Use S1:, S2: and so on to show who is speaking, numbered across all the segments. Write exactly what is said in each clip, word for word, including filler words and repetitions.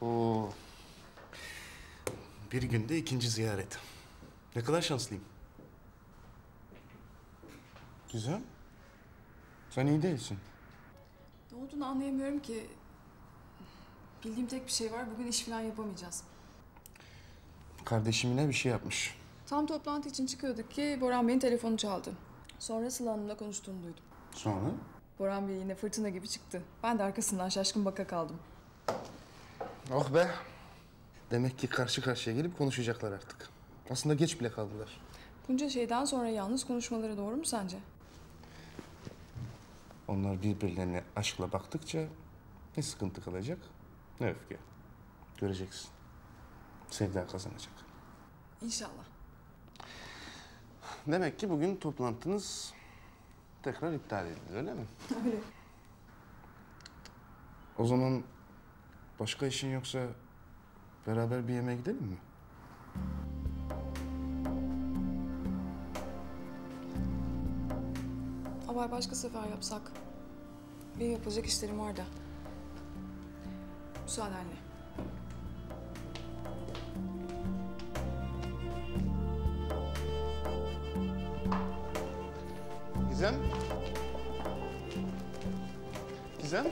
S1: Oo. Bir günde ikinci ziyaret. Ne kadar şanslıyım. Güzel. Sen iyi değilsin.
S2: Ne olduğunu anlayamıyorum ki. Bildiğim tek bir şey var. Bugün iş falan yapamayacağız.
S1: Kardeşim yine bir şey yapmış.
S2: Tam toplantı için çıkıyorduk ki Boran Bey'in telefonu çaldı. Sonra Sıla Hanım'la konuştuğunu duydum.
S1: Sonra?
S2: Boran Bey yine fırtına gibi çıktı. Ben de arkasından şaşkın baka kaldım.
S1: Oh be. Demek ki karşı karşıya gelip konuşacaklar artık. Aslında geç bile kaldılar.
S2: Bunca şeyden sonra yalnız konuşmaları doğru mu sence?
S1: Onlar birbirlerine aşkla baktıkça ne sıkıntı kalacak ne öfke. Göreceksin. Sevda kazanacak.
S2: İnşallah.
S1: Demek ki bugün toplantınız tekrar iptal edildi, öyle mi?
S2: Öyle.
S1: O zaman başka işin yoksa beraber bir yemeğe gidelim mi?
S2: Haber başka sefer yapsak. Benim yapacak işlerim var da. Müsaadenle.
S1: Gizem? Gizem?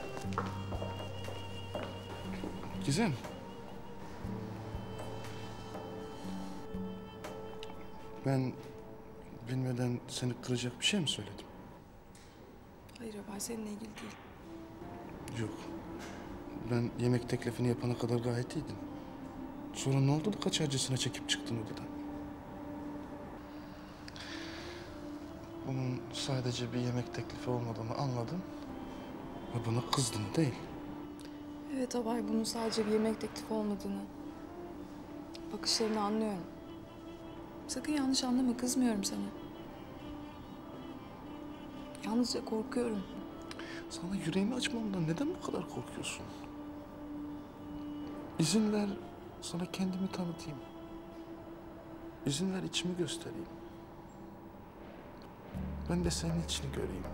S1: Gizem? Ben bilmeden seni kıracak bir şey mi söyledim?
S2: Hayır Ömer, seninle ilgili değil.
S1: Yok. Ben yemek teklifini yapana kadar gayet iyiydin. Sonra ne oldu da kaç acısına çekip çıktın odadan? Bunun sadece bir yemek teklifi olmadığını anladım. Ve bana kızdın değil.
S2: Evet Abay, bunun sadece bir yemek teklifi olmadığını, bakışlarını anlıyorum. Sakın yanlış anlama, kızmıyorum sana. Yalnızca korkuyorum.
S1: Sana yüreğimi açmamdan neden bu kadar korkuyorsun? İzin ver, sana kendimi tanıtayım. İzin ver, içimi göstereyim. Ben de senin içini göreyim.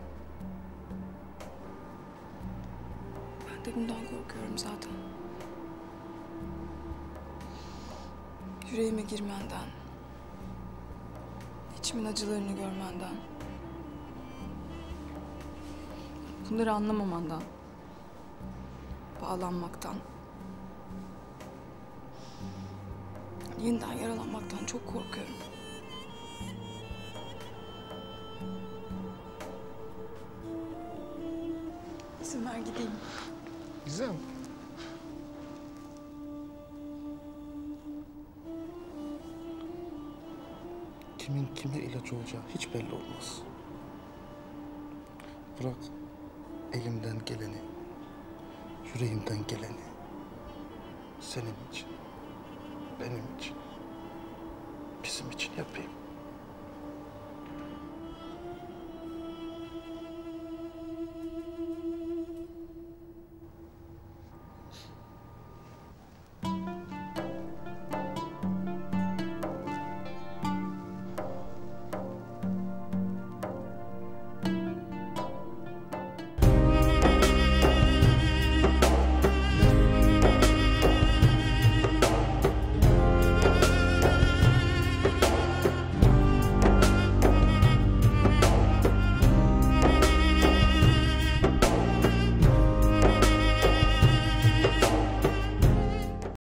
S2: Ben de bundan korkuyorum zaten. Yüreğime girmenden, içimin acılarını görmenden, bunları anlamamandan, bağlanmaktan, yeniden yaralanmaktan çok korkuyorum. İzin ver gideyim.
S1: Güzel. Kimin kime ilaç olacağı hiç belli olmaz. Bırak elimden geleni, yüreğimden geleni senin için, benim için, bizim için yapayım.